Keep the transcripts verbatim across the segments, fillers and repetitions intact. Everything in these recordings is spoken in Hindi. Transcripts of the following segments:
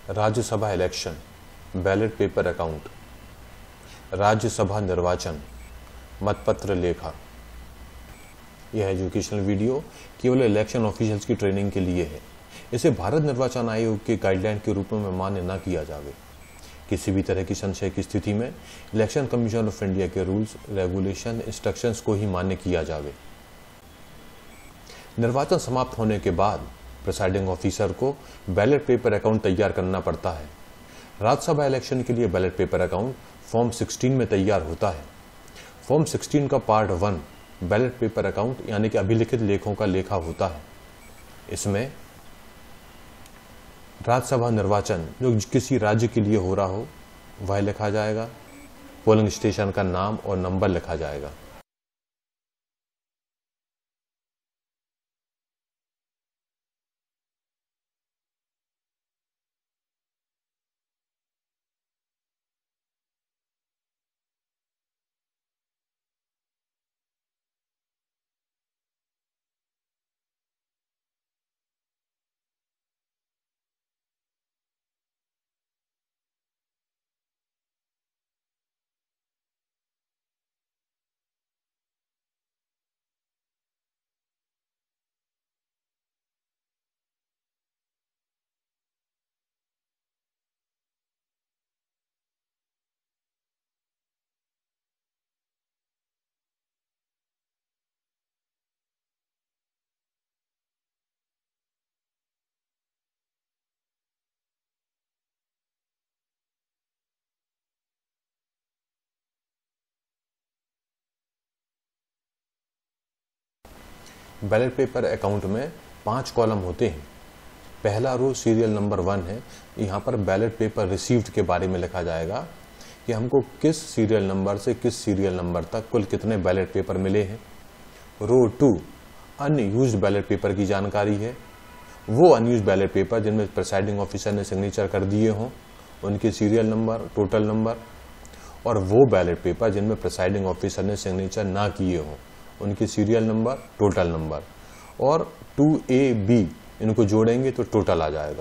Rajya Sabha election, ballot paper account, Rajya Sabha निर्वाचन, मतपत्र लेखा। यह एजुकेशनल वीडियो केवल इलेक्शन ऑफिशियल्स की ट्रेनिंग के लिए है। इसे भारत निर्वाचन आयोग के गाइडलाइन के रूप में मान्य न किया जावे। किसी भी तरह की संशय की स्थिति में इलेक्शन कमीशन ऑफ इंडिया के रूल्स, रेगुलेशन, इंस्ट्रक्शंस को ही मान्य किया जावे। निर्वाचन समाप्त होने के बाद प्रिसाइडिंग ऑफिसर को बैलेट पेपर अकाउंट तैयार करना पड़ता है। राज्यसभा इलेक्शन के लिए बैलेट पेपर अकाउंट फॉर्म सोलह में तैयार होता है। फॉर्म सोलह का part one ballot paper account यानी कि अभिलिखित लेखों का लेखा होता है। इसमें राज्यसभा निर्वाचन जो किसी राज्य के लिए हो रहा हो वह लिखा जाएगा, पोलिंग स्टेशन का नाम और नंबर लिखा जाएगा। बैलेट पेपर अकाउंट में पांच कॉलम होते हैं। पहला रो सीरियल नंबर वन है। यहाँ पर बैलेट पेपर रिसीव्ड के बारे में लिखा जाएगा कि हमको किस सीरियल नंबर से किस सीरियल नंबर तक कुल कितने बैलेट पेपर मिले हैं। Row two unused ballot paper की जानकारी है। वो अनयूज्ड बैलेट पेपर जिनमें प्रिसाइडिंग ऑफिसर ने सिग्नेचर कर दिए हों उनके सीरियल नंबर, टोटल नंबर, और वो बैलेट पेपर जिनमें प्रिसाइडिंग ऑफिसर ने सिग्नेचर ना किए हों उनकी सीरियल नंबर, टोटल नंबर, और टू ए बी इनको जोड़ेंगे तो टोटल आ जाएगा।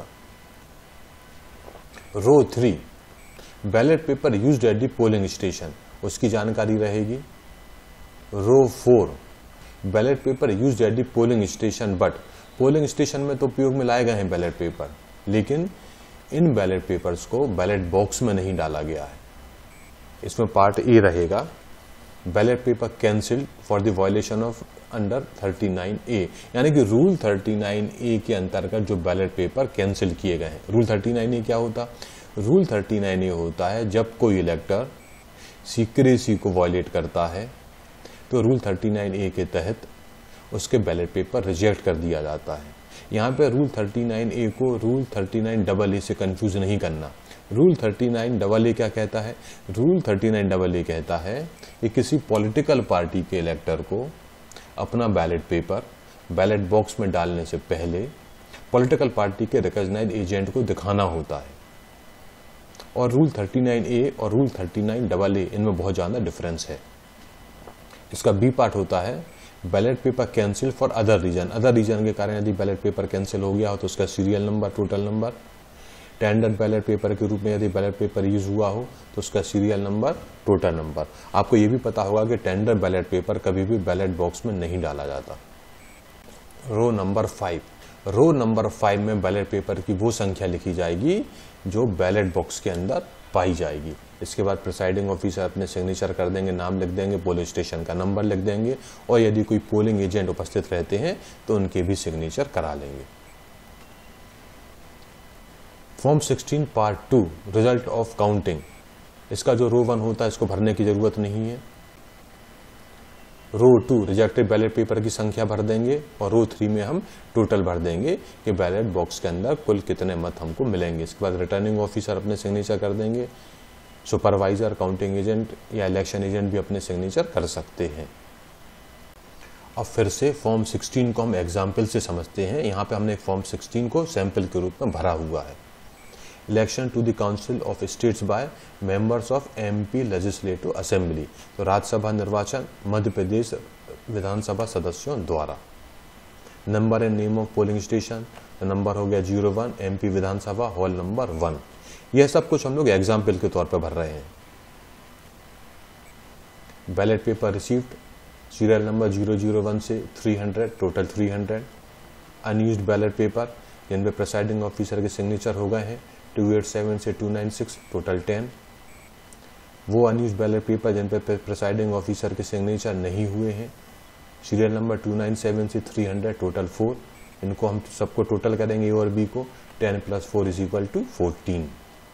Row three ballot paper used at the polling station, उसकी जानकारी रहेगी। Row four ballot paper used at the polling station but polling station में तो उपयोग में लाए गए हैं बैलेट पेपर, लेकिन इन बैलेट पेपर्स को बैलेट बॉक्स में नहीं डाला गया है। इसमें पार्ट ए रहेगा, ballot paper cancelled for the violation of under thirty nine A, यानी कि रूल थर्टी नाइन ए के अंतर्गत जो बैलेट पेपर कैंसिल किए गए हैं। रूल थर्टी नाइन ए क्या होता? रूल थर्टी नाइन ए होता है जब कोई इलेक्टर सीक्रेसी को वायलेट करता है तो रूल थर्टी नाइन ए के तहत उसके बैलेट पेपर रिजेक्ट कर दिया जाता है। यहाँ पे रूल थर्टी नाइन ए को rule thirty nine double A से कंफ्यूज नहीं करना। Rule thirty nine double A क्या कहता है? Rule thirty nine double A कहता है कि किसी पॉलिटिकल पार्टी के इलेक्टर को अपना बैलेट पेपर बैलेट बॉक्स में डालने से पहले पॉलिटिकल पार्टी के रिकॉग्नाइज्ड एजेंट को दिखाना होता है। और रूल थर्टी नाइन ए और rule thirty nine double A इनमें बहुत ज़्यादा डिफरेंस है। इसका बी पार्ट होता है ballot paper cancel for other reason. Other reason के कारण यदि बैलेट पेपर कैंसिल हो गया हो तो उसका serial number, total number. Tender ballot paper के रूप में यदि बैलेट पेपर यूज हुआ हो तो उसका सीरियल नंबर, टोटल नंबर। आपको ये भी पता होगा कि टेंडर बैलेट पेपर कभी भी बैलेट बॉक्स में नहीं डाला जाता। Row number five row number five में बैलेट पेपर की वो संख्या लिखी जाएगी जो बैलेट बॉक्स के अंदर पाई जाएगी। इसके बाद प्रिसाइडिंग ऑफिसर अपने सिग्नेचर कर देंगे, नाम लिख देंगे, पोलिंग स्टेशन का नंबर लिख देंगे, और यदि कोई पोलिंग एजेंट उपस्थित रहते हैं तो उनके भी सिग्नेचर करा लेंगे। Form sixteen part two result of counting, इसका जो रो वन होता है इसको भरने की जरूरत नहीं है। Row two rejected ballot paper की संख्या भर देंगे और रो थ्री में हम टोटल भर देंगे कि बैलेट बॉक्स के अंदर कुल कितने मत हमको मिलेंगे। इसके बाद रिटर्निंग ऑफिसर अपने सिग्नेचर कर देंगे। सुपरवाइजर, काउंटिंग एजेंट या इलेक्शन एजेंट भी अपने सिग्नेचर कर सकते हैं। अब फिर से फॉर्म सिक्सटीन को हम एग्जाम्पल से समझते हैं। यहाँ पे हमने एक फॉर्म सिक्सटीन को सैंपल के रूप में भरा हुआ है। Election to the council of states by members of MP legislative assembly, तो राज्यसभा निर्वाचन मध्य प्रदेश विधानसभा सदस्यों द्वारा। Number and name of polling station, तो नंबर हो गया zero one, MP Vidhan Sabha hall number one. यह सब कुछ हम लोग एग्जाम्पल के तौर पर भर रहे हैं। Ballot paper received, serial number zero zero one से three hundred, total three hundred. Unused ballot paper जिन पे प्रिसाइडिंग ऑफिसर के सिग्नेचर हो गए हैं टू एट सेवन से two nine six, total ten. वो अनयूज्ड बैलेट पेपर जिन पे प्रिसाइडिंग ऑफिसर के सिग्नेचर नहीं हुए हैं, serial number two nine seven से थ्री हंड्रेड, टोटल फोर। इनको हम सबको टोटल करेंगे ए और बी को, ten plus four is equal to fourteen.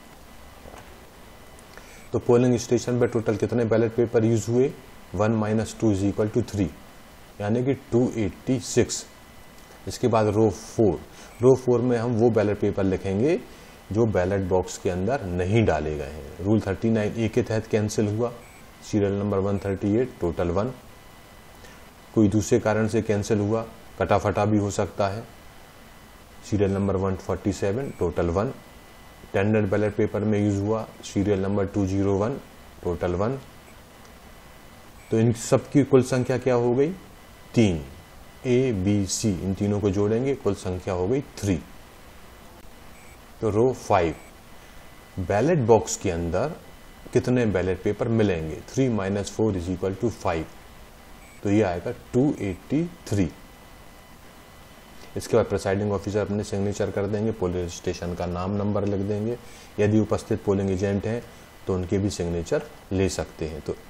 तो पोलिंग स्टेशन पे टोटल कितने बैलेट पेपर यूज हुए, one minus two is equal to three, यानी कि टू एट्टी सिक्स। इसके बाद रो फोर, रो फोर में हम वो बैलेट पेपर लिखेंगे जो बैलेट बॉक्स के अंदर नहीं डाले गए हैं। रूल थर्टी नाइन ए के तहत कैंसिल हुआ, serial number one thirty eight, total one. कोई दूसरे कारण से कैंसिल हुआ, कटाफटा भी हो सकता है, serial number one forty seven, total one. Tender ballot paper में यूज हुआ, serial number two zero one, total one. तो इन सबकी कुल संख्या क्या हो गई, तीन। ए बी सी इन तीनों को जोड़ेंगे, कुल संख्या हो गई थ्री। तो रो फाइव, बैलेट बॉक्स के अंदर कितने बैलेट पेपर मिलेंगे, three minus four is equal to five, तो ये आएगा टू एट्टी थ्री। इसके बाद प्रिसाइडिंग ऑफिसर अपने सिग्नेचर कर देंगे, पोलिंग स्टेशन का नाम नंबर लिख देंगे। यदि उपस्थित पोलिंग एजेंट हैं तो उनके भी सिग्नेचर ले सकते हैं। तो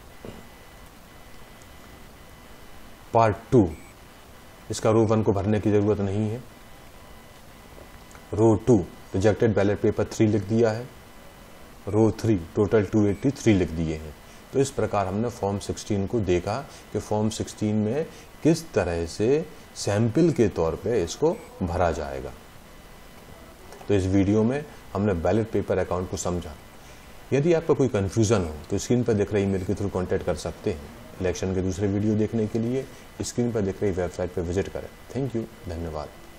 पार्ट टू, इसका रो वन को भरने की जरूरत नहीं है। Row two, rejected ballot paper three लिख दिया है। Row three, total two eighty three लिख दिए हैं। तो इस प्रकार हमने फॉर्म सिक्सटीन को देखा कि फॉर्म सिक्सटीन में किस तरह से सैंपल के तौर पे इसको भरा जाएगा। तो इस वीडियो में हमने बैलेट पेपर अकाउंट को समझा। यदि आपका कोई कंफ्यूजन हो तो स्क्रीन पर दिख रही ईमेल के थ्रू कांटेक्ट कर सकते हैं। इलेक्शन के दूसरे वीडियो देखने के लिए स्क्रीन पर दिख रही वेबसाइट पर विजिट करें। थैंक यू, धन्यवाद।